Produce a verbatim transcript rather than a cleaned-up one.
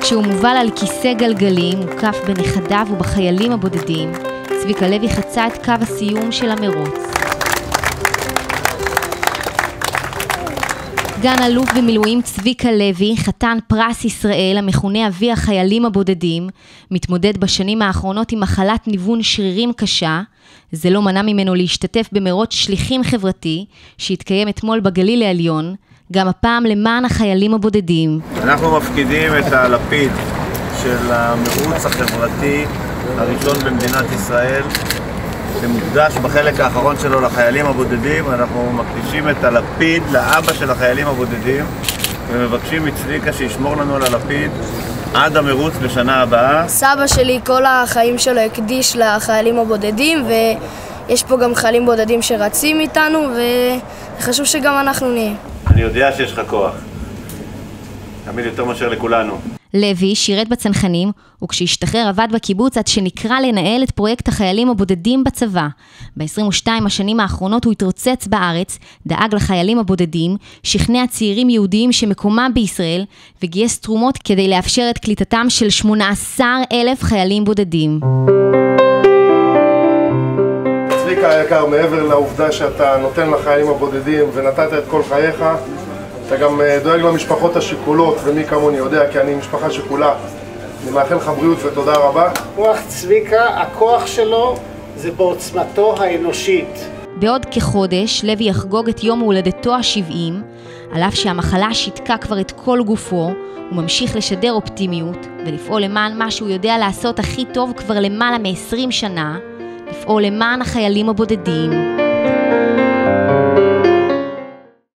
כשהוא מובל על כיסא גלגלים, מוקף בנכדיו ובחיילים הבודדים, צביקה לוי חצה את קו הסיום של המרוץ. סגן אלוף במילואים צביקה לוי, חתן פרס ישראל המכונה אבי החיילים הבודדים, מתמודד בשנים האחרונות עם מחלת ניוון שרירים קשה. זה לא מנע ממנו להשתתף במרוץ שליחים חברתי שהתקיים אתמול בגליל העליון, גם הפעם למען החיילים הבודדים. אנחנו מפקידים את הלפיד של המרוץ החברתי הראשון במדינת ישראל, שמוקדש בחלק האחרון שלו לחיילים הבודדים. אנחנו מקדישים את הלפיד לאבא של החיילים הבודדים ומבקשים מצביקה שישמור לנו על הלפיד עד המרוץ בשנה הבאה. סבא שלי כל החיים שלו הקדיש לחיילים הבודדים, ויש פה גם חיילים בודדים שרצים איתנו, וחשוב שגם אנחנו נהיה. אני יודע שיש לך כוח, תמיד יותר מאשר לכולנו. לוי שירת בצנחנים, וכשהשתחרר עבד בקיבוץ עד שנקרא לנהל את פרויקט החיילים הבודדים בצבא. ב-עשרים ושתיים השנים האחרונות הוא התרוצץ בארץ, דאג לחיילים הבודדים, שכנע צעירים יהודיים שמקומם בישראל, וגייס תרומות כדי לאפשר את קליטתם של שמונה עשר אלף חיילים בודדים. צביקה היקר, מעבר לעובדה שאתה נותן לחיילים הבודדים ונתת את כל חייך, אתה גם דואג למשפחות השכולות, ומי כמוני יודע, כי אני משפחה שכולה. אני מאחל לך בריאות ותודה רבה. רוח צביקה, הכוח שלו זה בעוצמתו האנושית. בעוד כחודש, לוי יחגוג את יום הולדתו ה-שבעים, על אף שהמחלה שיתקה כבר את כל גופו, הוא ממשיך לשדר אופטימיות, ולפעול למען מה שהוא יודע לעשות הכי טוב כבר למעלה מ-עשרים שנה, לפעול למען החיילים הבודדים.